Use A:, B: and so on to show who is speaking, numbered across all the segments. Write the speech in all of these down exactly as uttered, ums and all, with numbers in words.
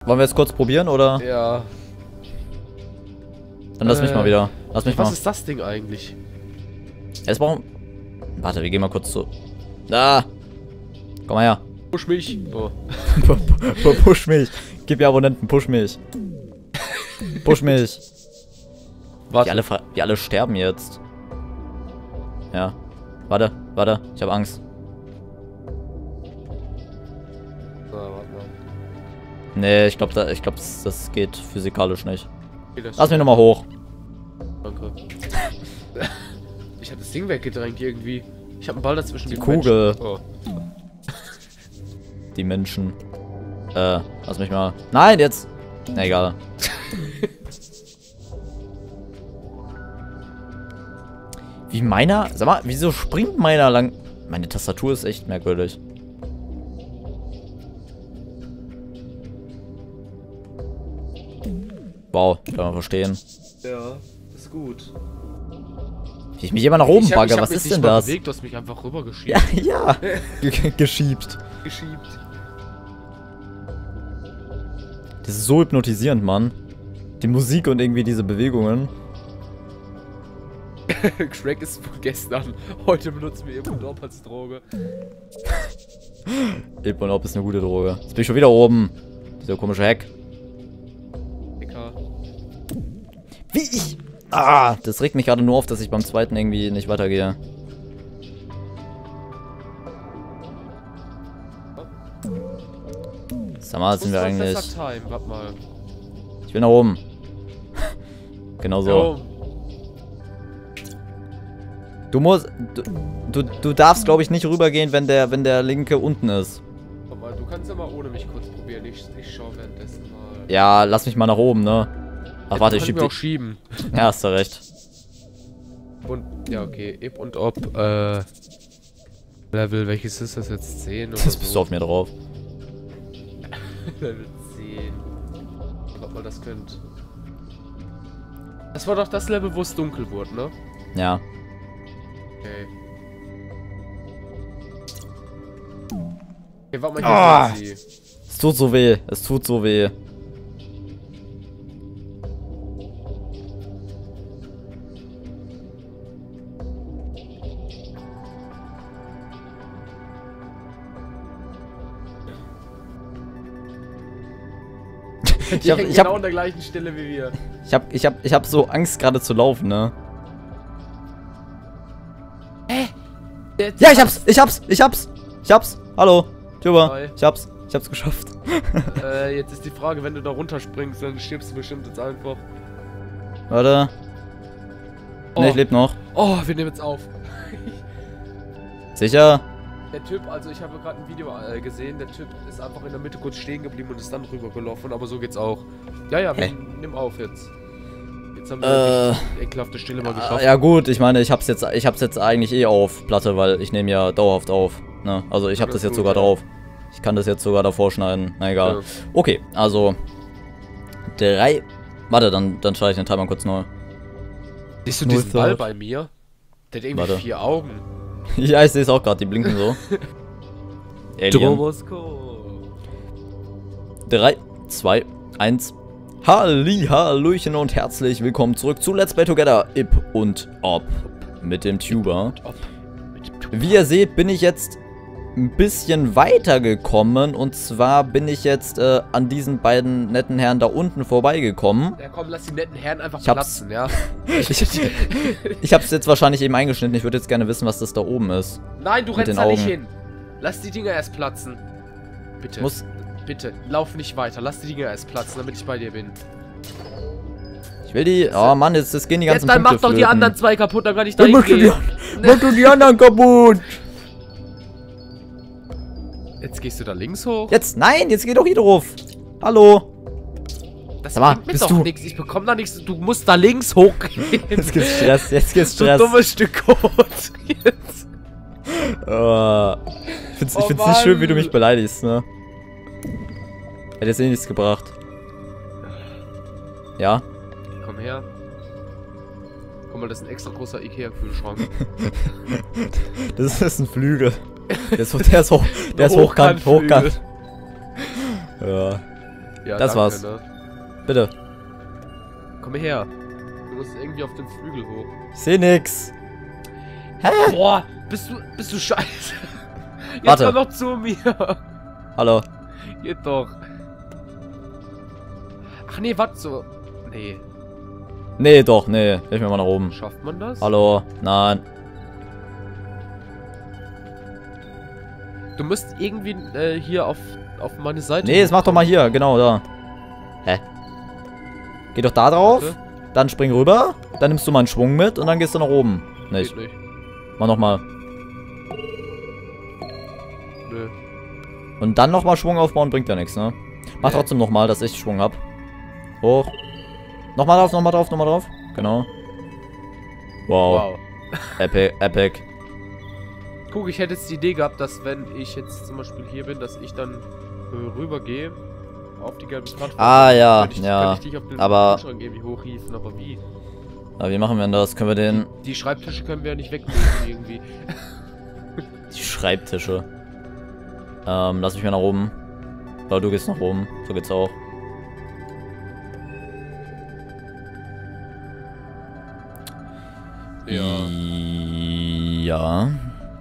A: Wollen wir jetzt kurz probieren, oder?
B: Ja.
A: Dann lass
B: äh,
A: mich mal wieder. Lass mich
B: was
A: mal.
B: ist das Ding eigentlich?
A: Jetzt brauchen... Warte, wir gehen mal kurz zu... Da! Komm mal her.
B: Push mich. Oh.
A: Push mich. Gib mir Abonnenten, push mich. Push mich.
B: Warte.
A: Wir alle, ver- wir alle sterben jetzt. Ja. Warte, warte. Ich habe Angst.
B: So, warte mal.
A: Nee, ich glaube, da, ich glaub, das, das geht physikalisch nicht.
B: Okay, das
A: Lass mich nochmal hoch.
B: Danke. Ich hab das Ding weggedrängt irgendwie. Ich hab einen Ball dazwischen.
A: Die Kugel.
B: Menschen. Oh.
A: Die Menschen. Äh, lass mich mal... Nein, jetzt! Na, egal. Wie meiner... Sag mal, wieso springt meiner lang... Meine Tastatur ist echt merkwürdig. Wow, kann man verstehen.
B: Ja, ist gut.
A: Wie ich mich immer nach oben
B: Ich hab-
A: bagge,
B: ich hab
A: was
B: mich
A: ist
B: nicht
A: denn
B: mal
A: das?
B: bewegt, du hast mich einfach rübergeschiebt.
A: Ja, ja. Ge- Geschiebt.
B: Geschiebt.
A: Das ist so hypnotisierend, Mann. Die Musik und irgendwie diese Bewegungen.
B: Shrek ist von gestern. Heute benutzen wir eben Dorp als Droge.
A: Eponop ist eine gute Droge. Jetzt bin ich schon wieder oben. Dieser komische Hack.
B: Dicker.
A: Wie ich... Ah, das regt mich gerade nur auf, dass ich beim zweiten irgendwie nicht weitergehe. Sag mal, sind wir eigentlich...
B: Time. Warte mal.
A: Ich will nach oben. Genau so.
B: Jo.
A: Du musst... Du, du, du darfst, glaube ich, nicht rübergehen, wenn der, wenn der linke unten ist.
B: Warte mal, du kannst ja mal ohne mich kurz probieren. Ich, ich schau währenddessen mal.
A: Ja, lass mich mal nach oben, ne? Ach, warte, ich schieb
B: mir auch
A: dich.
B: schieben.
A: Ja, hast du recht.
B: Und, ja, okay. Ib und ob, äh... Level, welches ist das jetzt? zehn oder
A: Das bist
B: so?
A: du auf mir drauf.
B: Level zehn. Ob mal das könnt. Das war doch das Level, wo es dunkel wurde, ne?
A: Ja.
B: Okay. Okay, warte mal, hier
A: Ah.
B: sind sie.
A: Es tut so weh. Es tut so weh.
B: Die
A: Ich hab,
B: hängen
A: ich hab,
B: genau an der gleichen Stelle wie wir.
A: ich hab, ich hab, ich hab so Angst gerade zu laufen, ne?
B: Jetzt
A: Ja, ich hab's, ich hab's, ich hab's, ich hab's. Hallo, Tuber,
B: Hi.
A: ich hab's, ich hab's geschafft.
B: Äh, jetzt ist die Frage, wenn du da runterspringst, dann stirbst du bestimmt jetzt einfach.
A: Warte.
B: Oh.
A: Ne, ich leb noch.
B: Oh, wir nehmen jetzt auf.
A: Sicher?
B: Der Typ, also ich habe gerade ein Video äh, gesehen, der Typ ist einfach in der Mitte kurz stehen geblieben und ist dann rübergelaufen, aber so geht's auch. Ja, ja, wir
A: Hä?
B: nehmen auf jetzt. Jetzt haben wir
A: Äh,
B: die ekelhafte Stille mal
A: Ah,
B: geschafft.
A: ja gut, ich meine, ich hab's jetzt, ich hab's jetzt eigentlich eh auf Platte, weil ich nehme ja dauerhaft auf. Ne? Also ich hab
B: Das
A: das
B: ist
A: jetzt
B: gut,
A: sogar
B: ja.
A: drauf. Ich kann das jetzt sogar davor schneiden. Na egal.
B: Ja.
A: Okay, also drei. Warte, dann, dann schalte ich den Timer kurz neu.
B: Siehst du
A: Null
B: diesen Ball
A: Third.
B: bei mir? Der hat irgendwie
A: Warte.
B: vier Augen.
A: Ja, ich sehe es auch gerade, die blinken so. Alien.
B: Stroboskop.
A: drei, zwei, eins. Halli, Hallöchen und herzlich willkommen zurück zu Let's Play Together, Ib und Ob mit dem Tuber.
B: Ob.
A: Wie ihr seht, bin ich jetzt ein bisschen weiter gekommen und zwar bin ich jetzt äh, an diesen beiden netten Herren da unten vorbeigekommen.
B: Ja komm, lass die netten Herren einfach
A: Ich hab's-
B: platzen, ja?
A: Ich, ich habe es jetzt wahrscheinlich eben eingeschnitten, ich würde jetzt gerne wissen, was das da oben ist.
B: Nein, du
A: Mit
B: rennst
A: den
B: da nicht
A: Augen.
B: hin. Lass die Dinger erst platzen. Bitte.
A: Muss,
B: Bitte, lauf nicht weiter. Lass die Dinger erst platzen, damit ich bei dir bin.
A: ich will die, oh Mann, jetzt, jetzt gehen die ganzen
B: Jetzt dann mach
A: Punkte
B: doch die
A: flöten.
B: anderen zwei kaputt, dann kann ich da
A: Dann mach du die,
B: hingehen.
A: mach du die anderen kaputt.
B: Jetzt gehst du da links hoch?
A: Jetzt, nein, jetzt geh doch hier drauf. Hallo.
B: Das
A: Sag mal,
B: bringt mir
A: bist
B: doch
A: du-
B: nichts. Ich bekomme da nichts. Du musst da links hochgehen.
A: Jetzt gibt's Stress, jetzt gibt's
B: Du
A: Stress.
B: dummes Stück Code. Jetzt.
A: Uh, ich find's, ich
B: Oh
A: find's nicht schön, wie du
B: Mann.
A: mich beleidigst, ne? Hätte jetzt eh nichts gebracht. Ja?
B: Komm her. Guck mal, das ist ein extra großer Ikea-Kühlschrank.
A: Das ist ein Flügel. Der ist, der ist, hoch, der ist hochkant, hochkant. Ja.
B: Ja,
A: das
B: danke,
A: war's.
B: Ne?
A: Bitte.
B: Komm her. Du musst irgendwie auf den Flügel hoch.
A: Ich seh nix. Hä?
B: Boah, bist du, bist du scheiße. Jetzt
A: Warte.
B: komm noch zu mir.
A: Hallo.
B: Geht doch. Ach nee, warte so. Nee.
A: Nee, doch, nee. Ich will mal nach oben.
B: Schafft man das?
A: Hallo. Nein.
B: Du musst irgendwie äh, hier auf, auf meine Seite.
A: Nee, das mach doch mal hier. Genau, da. Hä? Geh doch da drauf.
B: Warte.
A: Dann spring rüber. Dann nimmst du mal einen Schwung mit und dann gehst du nach oben. Nicht.
B: Geht nicht.
A: Mach nochmal.
B: Nö.
A: Und dann nochmal Schwung aufbauen bringt ja nichts, ne? Mach
B: Nee.
A: trotzdem nochmal, dass ich Schwung hab. Hoch. Nochmal drauf, nochmal drauf, nochmal drauf. Genau. Wow.
B: Wow.
A: Epic, epic.
B: Guck, ich hätte jetzt die Idee gehabt, dass wenn ich jetzt zum Beispiel hier bin, dass ich dann äh, rübergehe auf die gelbe Plattform.
A: Ah, ja,
B: Könnte ich,
A: ja,
B: könnte ich dich auf den
A: aber-
B: Kühlschrank irgendwie hochhieven, aber wie?
A: Aber wie machen wir denn das? Können wir den...
B: Die Schreibtische können wir ja nicht wegnehmen irgendwie.
A: Die Schreibtische. Ähm, lass mich mal nach oben. Oder du gehst nach oben. So geht's auch.
B: Ja.
A: Ja.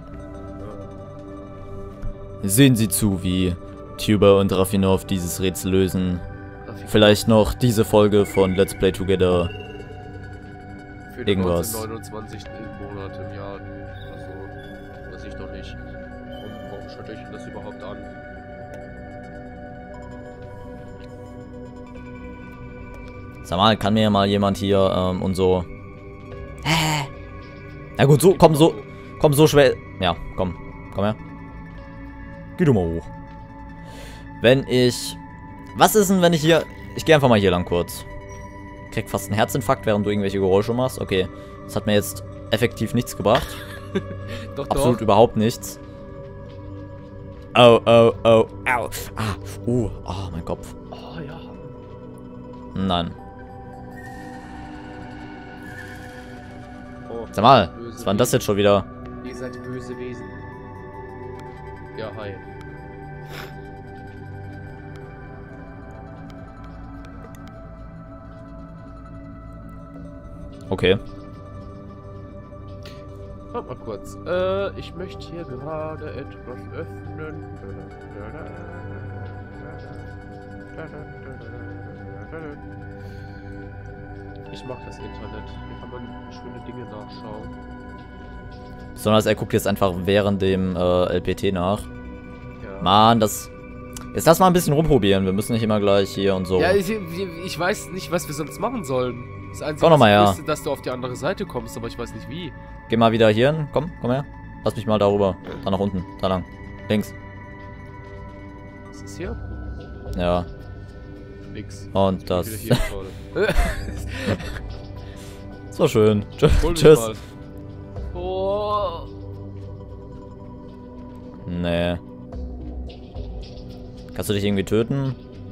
A: Sehen Sie zu, wie Tuber und Raffinov dieses Rätsel lösen. Vielleicht noch diese Folge von Let's Play Together.
B: Für den
A: irgendwas.
B: neunzehnhundertneunundzwanzigsten Monat im Jahr. Also, weiß ich doch nicht. Warum, warum schaut euch das überhaupt an?
A: Sag mal, kann mir ja mal jemand hier ähm, und so... Hä? Na gut, so, komm, so... Komm, so schwer... Ja, komm. Komm her. Geh du mal hoch. Wenn ich... Was ist denn, wenn ich hier... Ich gehe einfach mal hier lang kurz. Krieg fast einen Herzinfarkt, während du irgendwelche Geräusche machst. Okay. Das hat mir jetzt effektiv nichts gebracht.
B: Doch,
A: Absolut
B: doch.
A: überhaupt nichts. Oh, oh, oh, au. Ah, uh, oh, mein Kopf.
B: Oh ja.
A: Nein.
B: Oh,
A: Sag mal,
B: böse
A: was war denn das jetzt schon wieder?
B: Wesen. Ihr seid böse Wesen. Ja, hi.
A: Okay.
B: Warte mal kurz. Äh, ich möchte hier gerade etwas öffnen. Ich mag das Internet. Hier kann man schöne Dinge nachschauen.
A: Besonders er guckt jetzt einfach während dem äh, L P T nach.
B: Ja.
A: Mann, das... Jetzt lass mal ein bisschen rumprobieren. Wir müssen nicht immer gleich hier und so.
B: Ja, ich, ich weiß nicht, was wir sonst machen sollen. Das Einzige,
A: Komm noch mal
B: was ich
A: her.
B: wüsste, dass du auf die andere Seite kommst, aber ich weiß nicht wie.
A: Geh mal wieder hier hin. Komm, komm her. Lass mich mal darüber. Da nach unten. Da lang. Links.
B: Was ist hier?
A: Ja.
B: Nix.
A: Und
B: Ich
A: das...
B: bin wieder hier vorne.
A: So schön. Tschö
B: Hol mich
A: Tschüss.
B: mal. Oh.
A: Nee. Kannst du dich irgendwie töten?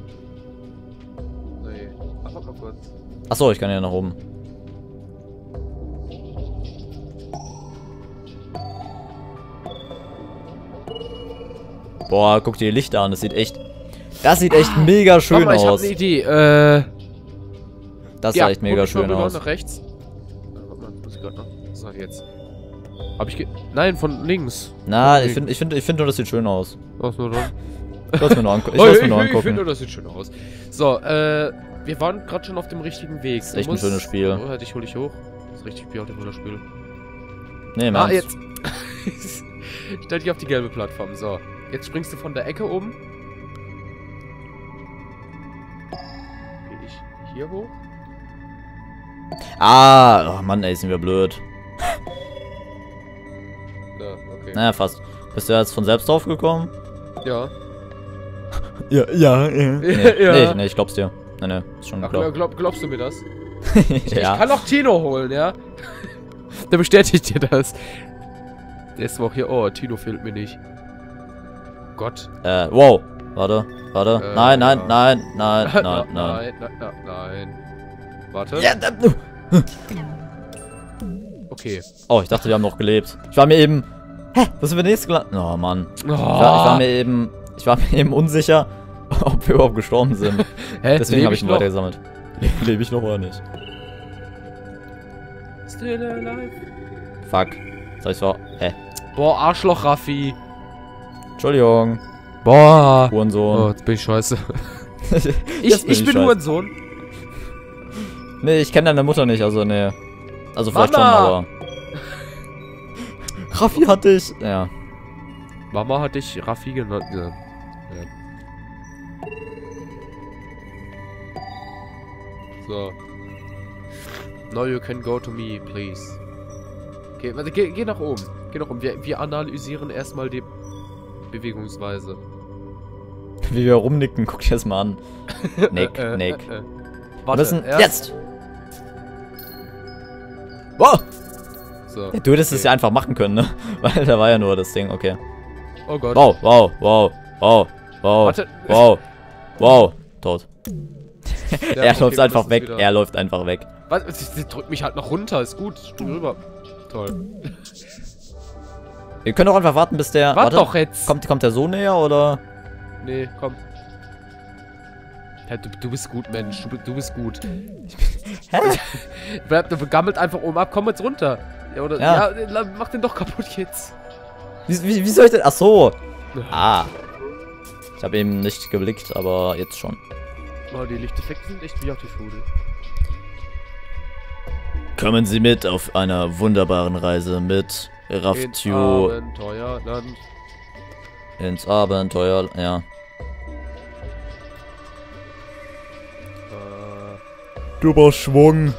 B: Nee. Ach, warte mal kurz.
A: Achso, ich kann ja nach oben. Boah, guck dir die Lichter an. Das sieht echt... Das sieht echt mega schön
B: Warte mal, ich hab
A: aus.
B: eine Idee. Äh,
A: Das
B: ja,
A: sah echt mega
B: guck ich mal
A: schön
B: rüber
A: aus.
B: nach rechts. Äh, Warte mal, muss ich grad noch. So, jetzt. Hab ich ge... Nein, von links.
A: Na,
B: Okay.
A: ich finde ich find, ich find nur, das sieht schön aus.
B: Was nur dann?
A: Ich lass mir nur, angu ich
B: Oh,
A: lass
B: ich
A: mir nur
B: ich, ich finde,
A: angucken.
B: das sieht schön aus. So, äh, wir waren gerade schon auf dem richtigen Weg.
A: Das ist echt ein schönes Spiel.
B: Oh, ich hol dich hoch. Das ist richtig beautiful, das Spiel.
A: Nee,
B: Ah,
A: Mann.
B: jetzt. Stell dich auf die gelbe Plattform. So, jetzt springst du von der Ecke oben. Geh ich hier hoch?
A: Ah, oh Mann, ey, sind wir blöd.
B: Ja, okay.
A: Naja, fast. Bist du jetzt von selbst drauf gekommen?
B: Ja.
A: Ja, ja, ja. Nee,
B: Ja.
A: nee, nee, ich glaub's dir. Nee, nee, ist schon
B: Ach,
A: klar.
B: glaub, glaubst du mir das? Ich
A: ja.
B: kann auch Tino holen, ja? Der bestätigt dir das. Der ist zwar auch hier. Oh, Tino fehlt mir nicht. Gott.
A: Äh, wow. Warte, warte.
B: Äh,
A: nein, nein,
B: ja.
A: nein, nein, nein, nein.
B: nein, nein, nein, nein. Warte.
A: Ja, da,
B: Okay.
A: oh, ich dachte, wir haben noch gelebt. Ich war mir eben... Hä? Wo sind wir nächstes gelandet? Oh, Mann.
B: Oh.
A: Ich, war, ich war mir eben... Ich war mir eben unsicher. ob wir überhaupt gestorben sind.
B: Hä?
A: Deswegen habe ich ihn weitergesammelt. Lebe ich noch oder nicht?
B: Still alive.
A: Fuck. Soll ich's vor? Hä?
B: Boah, Arschloch, Raffi.
A: Entschuldigung.
B: Boah. Oh,
A: Hurensohn.
B: jetzt bin ich scheiße.
A: Jetzt
B: ich
A: bin
B: ich bin
A: scheiße.
B: Hurensohn.
A: Nee, ich kenne deine Mutter nicht, also nee. Also vielleicht
B: Mama!
A: schon, aber... Raffi hat dich. Ja.
B: Mama hat dich Raffi genannt. Ja. Ja. So. Now you can go to me, please. Okay, warte, geh, geh nach oben. Geh nach oben. Wir, wir analysieren erstmal die Bewegungsweise.
A: Wie wir rumnicken, guck dir das mal an. Nick,
B: Äh, äh,
A: Nick.
B: äh, äh.
A: Wir
B: Warte,
A: müssen
B: erst-
A: jetzt! Wow!
B: So.
A: Ja, du hättest
B: okay.
A: es ja einfach machen können, ne? Weil da war ja nur das Ding, okay.
B: Oh Gott.
A: Wow, wow, wow, wow, wow,
B: Warte.
A: wow, wow, tot.
B: Ja,
A: er
B: okay,
A: läuft
B: wir
A: einfach
B: müssen
A: weg,
B: wieder-
A: er läuft einfach weg.
B: Was? Sie, sie drückt mich halt noch runter. Ist gut. Spring rüber. Toll.
A: Wir können doch einfach warten, bis der...
B: Warte doch jetzt.
A: Kommt, kommt der so näher, oder?
B: Nee, komm. Ja, du, du bist gut, Mensch. Du, du bist gut.
A: Hä?
B: Bleib, du gammelt einfach oben ab. Komm jetzt runter. Ja, oder?
A: Ja.
B: Ja, la- mach den doch kaputt jetzt.
A: Wie, wie, wie soll ich denn... Ach so. Ah. Ich habe eben nicht geblickt, aber jetzt schon.
B: Oh, die Lichteffekte sind echt wie auf die Flude.
A: Kommen Sie mit auf einer wunderbaren Reise mit
B: Ins
A: Raftio
B: Abenteuerland.
A: ins Abenteuer. Ja.
B: Äh,
A: Du brauchst Schwung.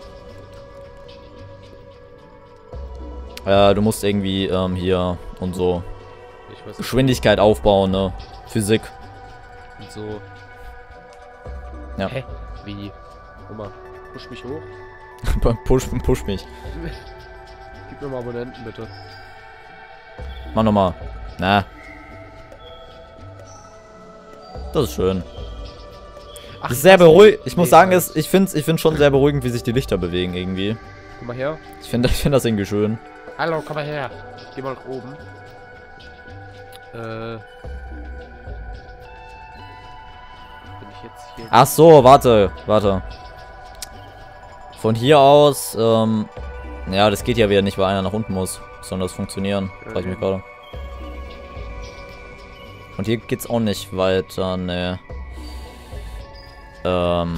A: Ja, du musst irgendwie ähm, hier und so
B: ich weiß nicht.
A: Geschwindigkeit aufbauen, ne? Physik.
B: Und so.
A: Ja.
B: Hä? Wie? Guck mal. Push mich hoch.
A: push, push mich.
B: Gib mir mal Abonnenten, bitte.
A: Mach nochmal. Na. Das ist schön.
B: Ach,
A: Das ist sehr
B: das-
A: beruhigend. Ich muss
B: nee,
A: sagen,
B: halt.
A: es, ich finde es ich find's schon sehr beruhigend, wie sich die Lichter bewegen irgendwie.
B: Komm mal her.
A: Ich finde ich find das irgendwie schön.
B: Hallo, komm mal her. Geh mal nach oben. Äh. Bin ich jetzt hier?
A: Ach so, warte, warte. Von hier aus, ähm, ja, das geht ja wieder nicht, weil einer nach unten muss. Soll das funktionieren? Frag ich mich gerade. Und hier geht's auch nicht weiter, ne. Ähm.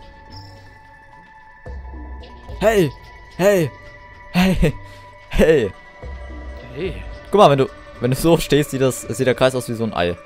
A: Hey! Hey! Hey! Hey!
B: Hey.
A: Guck mal, wenn du, wenn du so stehst, sieht, das, sieht der Kreis aus wie so ein Ei.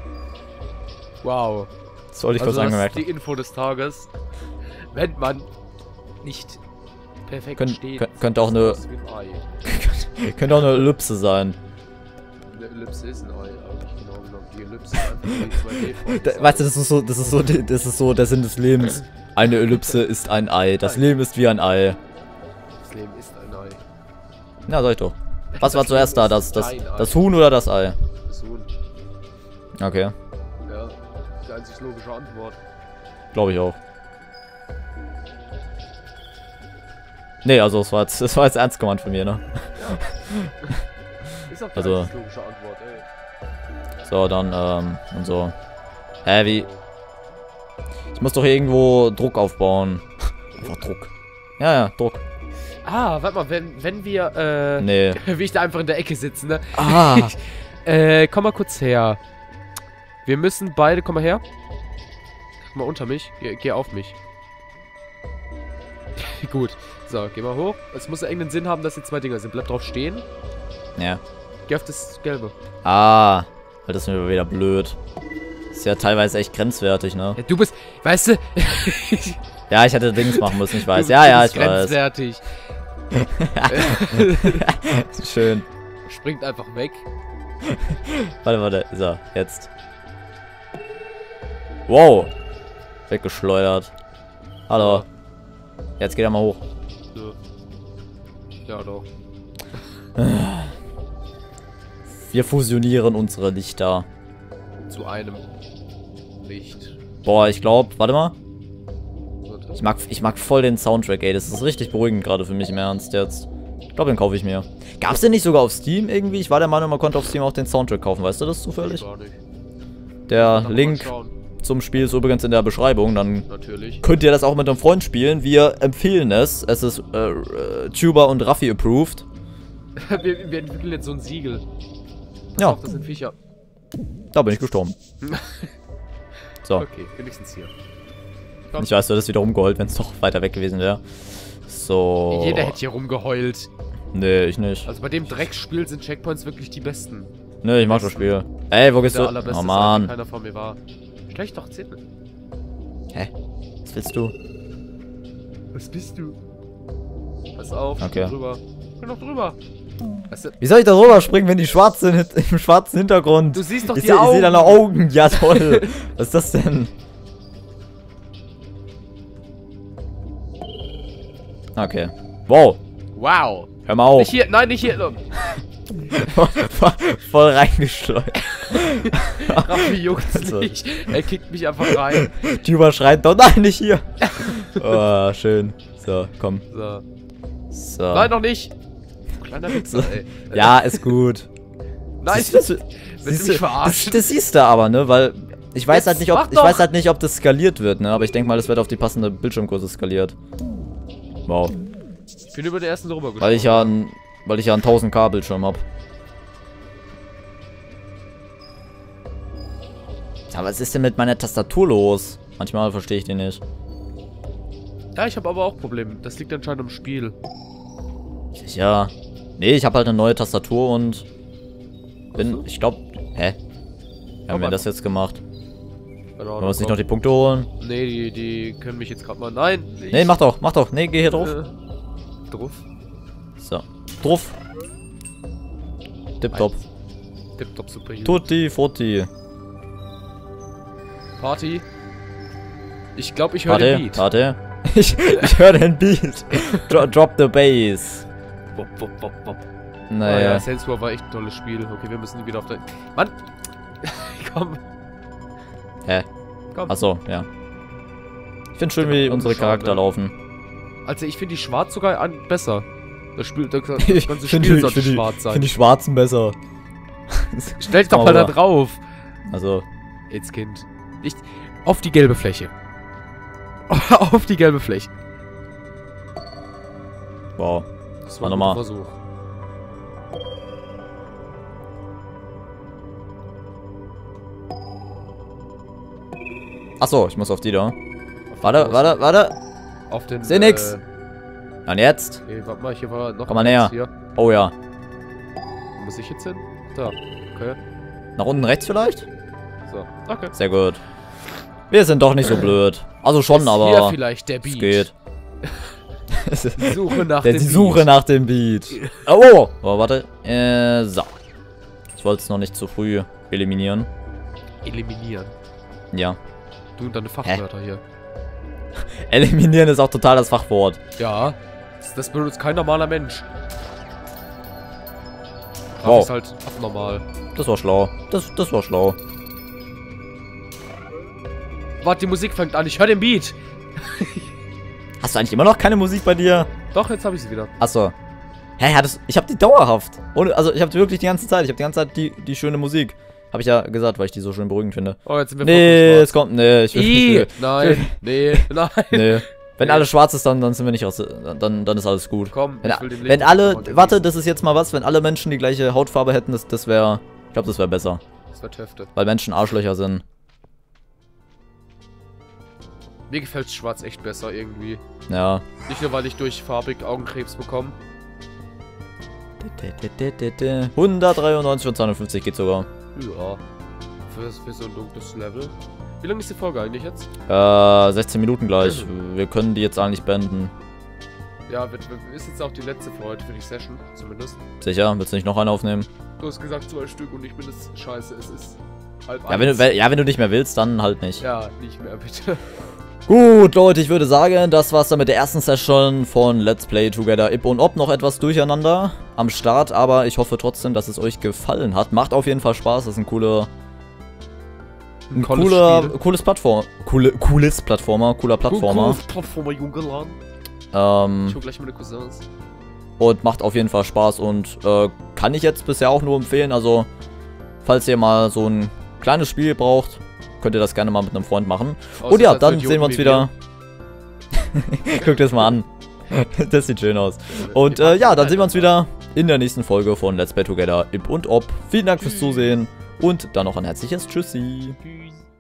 B: Wow.
A: Das wollte ich
B: Also
A: kurz
B: das
A: angemerkt
B: ist die Info des Tages. Wenn man nicht perfekt
A: Könnt-
B: steht,
A: könnt- könnte auch eine-
B: sieht das aus wie ein Ei.
A: haben. Könnte auch eine Ellipse sein.
B: Eine Ellipse ist ein Ei, eigentlich genau genommen. Die Ellipse ist einfach die zwei D-Form.
A: Da, weißt du, das ist so, das ist so, die- das ist so der Sinn des Lebens. Eine Ellipse ist ein Ei. Das Leben ist wie ein Ei.
B: Das Leben ist ein Ei.
A: Na, sag ich doch. Was
B: Das
A: war zuerst da?
B: Leben
A: Das,
B: ist
A: das,
B: ein Ei.
A: das Huhn oder das Ei?
B: Das Huhn.
A: Okay,
B: Ja, die einzig logische Antwort.
A: glaube ich auch. Nee, also das war jetzt, das war jetzt ernst gemeint von mir, ne?
B: Ist auch die
A: Also-
B: einzig logische Antwort, ey.
A: So, dann, ähm, und so. Hä, wie? Ich muss doch irgendwo Druck aufbauen. Einfach Druck. Ja, ja, Druck.
B: Ah, warte mal, wenn, wenn wir, äh,
A: Nee.
B: wie ich da einfach in der Ecke sitze, ne?
A: Ah,
B: Äh, komm mal kurz her. Wir müssen beide, komm mal her. Komm mal unter mich. Geh, geh auf mich. Gut. So, geh mal hoch. Es muss ja irgendeinen Sinn haben, dass die zwei Dinger sind. Bleib drauf stehen.
A: ja.
B: Geh auf das Gelbe.
A: Ah, das ist mir wieder blöd. Ist ja teilweise echt grenzwertig, ne?
B: Ja, du bist, weißt du?
A: Ja, ich hätte Dings machen müssen, ich weiß.
B: Du-
A: Ja,
B: du
A: ja,
B: bist
A: ich weiß.
B: grenzwertig.
A: Schön.
B: Springt einfach weg.
A: Warte, warte. So, jetzt. Wow. Weggeschleudert. Hallo. Jetzt geht er mal hoch.
B: So. Ja, doch.
A: Wir fusionieren unsere Lichter.
B: Zu einem Licht.
A: Boah, ich glaube, warte mal.
B: Warte.
A: Ich mag, ich mag voll den Soundtrack, ey. Das ist richtig beruhigend gerade für mich im Ernst jetzt. Ich glaube, den kaufe ich mir. Gab's den nicht sogar auf Steam irgendwie? Ich war der Meinung, man konnte auf Steam auch den Soundtrack kaufen. Weißt du das zufällig?
B: Gar nicht.
A: Der
B: Mal
A: Link
B: schauen.
A: zum Spiel ist übrigens in der Beschreibung. Dann
B: Natürlich.
A: könnt ihr das auch mit einem Freund spielen. Wir empfehlen es. Es ist äh, äh, Tuber und Raffi approved.
B: wir, wir entwickeln jetzt so ein Siegel. Pass
A: Ja,
B: auf, das sind Viecher.
A: da bin ich gestorben. So.
B: Okay, wenigstens hier.
A: Ich weiß, du hättest wieder rumgeheult, wenn es doch weiter weg gewesen wäre. So.
B: Jeder hätte hier rumgeheult.
A: Nee, ich nicht.
B: Also bei dem Drecksspiel sind Checkpoints wirklich die besten.
A: Nee, ich mag das Spiel. Ey, wo gehst
B: Der
A: du?
B: allerbeste
A: Oh
B: ist,
A: Mann.
B: weil keiner vor mir war. Schlecht doch Zettel.
A: Hä? Was willst du?
B: Was bist du? Pass auf,
A: Okay.
B: geh drüber. Geh noch drüber. Weißt du,
A: Wie soll ich da rüber springen, wenn die schwarze im schwarzen Hintergrund?
B: du siehst doch
A: Ich
B: die
A: sehe
B: Augen.
A: seh deine Augen. Ja, toll. Was ist das denn? Okay. Wow.
B: Wow.
A: Hör mal auf.
B: Nicht hier, nein, nicht hier.
A: voll, voll reingeschleudert.
B: Raffi juckt's
A: Also.
B: nicht. Er kickt mich einfach rein.
A: Tuber schreit doch, nein, nicht hier. Oh, schön. So, komm.
B: So.
A: So.
B: Nein, noch nicht. Kleiner Wichser, ey.
A: Ja, ist gut.
B: Nein,
A: Siehst du, das,
B: willst du
A: siehst
B: mich
A: du, das,
B: verarschen?
A: das siehst du aber, ne, weil ich weiß
B: Jetzt
A: halt nicht, ob
B: mach
A: ich
B: doch.
A: weiß halt nicht, ob das skaliert wird, ne, aber ich denke mal, das wird auf die passende Bildschirmgröße skaliert. Wow.
B: Ich bin über den ersten drüber gesprungen.
A: Weil ich ja ein, weil ich ja einen tausend K Bildschirm hab. Ja, was ist denn mit meiner Tastatur los? Manchmal verstehe ich die nicht.
B: Ja, ich habe aber auch Probleme. Das liegt anscheinend im Spiel.
A: Ja. Nee, ich habe halt eine neue Tastatur und bin, ich glaube, hä? Wie haben wir das jetzt gemacht?
B: Keine
A: Wollen
B: Ahnung,
A: wir uns nicht
B: komm.
A: noch die Punkte holen?
B: Nee, die, die können mich jetzt gerade mal... Nein!
A: Nee, mach doch, mach doch. Nee, geh hier drauf.
B: Äh, drauf.
A: So. Drauf. Tipptopp.
B: Tipptopp, super.
A: Tutti, frutti.
B: Party. Ich glaube, ich höre den
A: Warte,
B: Beat.
A: warte. Ich, ich höre den Beat. Dro drop the bass.
B: Bop, bop, bop, bop.
A: Naja.
B: Naja, Saints Row war echt ein tolles Spiel. Okay, wir müssen wieder auf der... Mann! Komm.
A: Hä?
B: Komm.
A: Achso, ja. Ich finde schön,
B: Ja,
A: wie unsere
B: schade.
A: Charakter laufen.
B: Also ich finde die Schwarz sogar an besser. Das Spiel, das, das
A: Ich
B: ganze
A: finde
B: Spiel
A: die,
B: sollte
A: find die,
B: schwarz sein.
A: find die Schwarzen besser.
B: Stell dich doch mal da
A: Aber-
B: drauf.
A: Also,
B: Jetzt Kind. Nicht auf die gelbe Fläche. Auf die gelbe Fläche.
A: wow.
B: Das
A: Warte
B: ein
A: mal.
B: guter Versuch.
A: Achso, ich muss auf die da.
B: Auf den
A: Warte,
B: großen-
A: warte, warte.
B: Auf den.
A: Seh nix.
B: Äh,
A: Und jetzt?
B: okay, warte mal, hier war noch.
A: Komm mal
B: eins
A: näher.
B: Hier.
A: Oh ja.
B: Wo muss ich jetzt hin? Da. Okay.
A: Nach unten rechts vielleicht?
B: So. Okay.
A: Sehr gut. Wir sind doch nicht so blöd. Also schon,
B: Ist
A: aber
B: hier vielleicht der
A: es
B: Beat.
A: geht.
B: Die Suche nach
A: Der,
B: dem
A: die Suche
B: Beat.
A: nach dem Beat. Oh, oh warte. Äh, so. Ich wollte es noch nicht zu früh eliminieren.
B: Eliminieren.
A: Ja.
B: Du und deine Fachwörter hier.
A: Eliminieren ist auch total das Fachwort.
B: Ja. Das, das benutzt kein normaler Mensch.
A: Wow.
B: Wow. Ist halt abnormal.
A: Das war schlau. Das, das war schlau.
B: Warte, die Musik fängt an. Ich höre den Beat.
A: Hast du eigentlich immer noch keine Musik bei dir?
B: Doch, jetzt habe ich sie wieder.
A: Achso. Hä, hattest, ich habe die dauerhaft. Ohne, also ich habe die wirklich die ganze Zeit. Ich habe die ganze Zeit die, die schöne Musik. Habe ich ja gesagt, weil ich die so schön beruhigend finde.
B: Oh, jetzt sind wir
A: Nee,
B: vollkommen
A: es kommt. Nee, ich will
B: Ih,
A: nicht.
B: nein, nee, nein.
A: Nee. Wenn
B: Nee.
A: alles schwarz ist, dann, dann sind wir nicht aus. Dann, dann ist alles gut.
B: Komm,
A: Wenn,
B: ich will den
A: wenn
B: Leben
A: alle.
B: noch mal genießen.
A: Warte, das ist jetzt mal was. Wenn alle Menschen die gleiche Hautfarbe hätten, das, das wäre. Ich glaube, das wäre besser.
B: Das war Töfte.
A: Weil Menschen Arschlöcher sind.
B: Mir gefällt schwarz echt besser irgendwie.
A: Ja.
B: Nicht nur, weil ich durch farbig Augenkrebs bekomme.
A: hundertdreiundneunzig und zweihundertfünfzig geht sogar.
B: Ja. Für, für so ein dunkles Level. Wie lange ist die Folge eigentlich jetzt?
A: Äh, sechzehn Minuten gleich. Wir können die jetzt eigentlich beenden.
B: Ja, wird, wird, ist jetzt auch die letzte für heute, für die Session, zumindest.
A: Sicher? Willst du nicht noch eine aufnehmen?
B: Du hast gesagt zwei Stück und ich bin es scheiße, es ist halb
A: Ja wenn, du,
B: eins.
A: wenn, ja, wenn du nicht mehr willst, dann halt nicht.
B: Ja, nicht mehr, bitte.
A: Gut, Leute, ich würde sagen, das war's dann mit der ersten Session von Let's Play Together Ip und Op. Noch etwas durcheinander am Start, aber ich hoffe trotzdem, dass es euch gefallen hat. Macht auf jeden Fall Spaß, das ist ein cooler... Ein
B: Tolles
A: cooler,
B: Spiel.
A: cooles Plattform... Coole, cooles Plattformer, cooler Plattformer.
B: Cool, cool, Plattformer, Jungeladen.
A: Ähm,
B: Ich hol gleich meine Cousins.
A: und macht auf jeden Fall Spaß und äh, kann ich jetzt bisher auch nur empfehlen. Also, falls ihr mal so ein kleines Spiel braucht, könnt ihr das gerne mal mit einem Freund machen.
B: Außer
A: Und ja,
B: das
A: dann
B: Idioten
A: sehen wir uns
B: wie
A: wieder. Guckt das mal an. Das sieht schön aus. Und äh, ja, dann sehen wir uns wieder in der nächsten Folge von Let's Play Together Ip und Op. Vielen Dank fürs Zusehen und dann noch ein herzliches Tschüssi.
B: Tschüss.